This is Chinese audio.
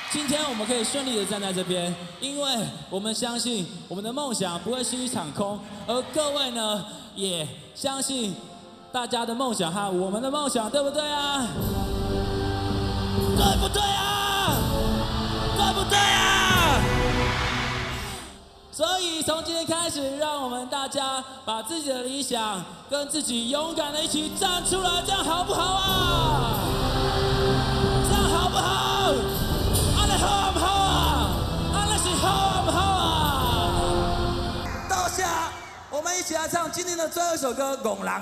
今天我们可以顺利的站在这边，因为我们相信我们的梦想不会是一场空，而各位呢也相信大家的梦想和我们的梦想，对不对啊？对不对啊？对不对啊？所以从今天开始，让我们大家把自己的理想跟自己勇敢的一起站出来，这样好不好啊？这样好不好？安尼好不好啊？安尼是好不好啊？ 到下，我们一起来唱今天的最后一首歌《拱狼》。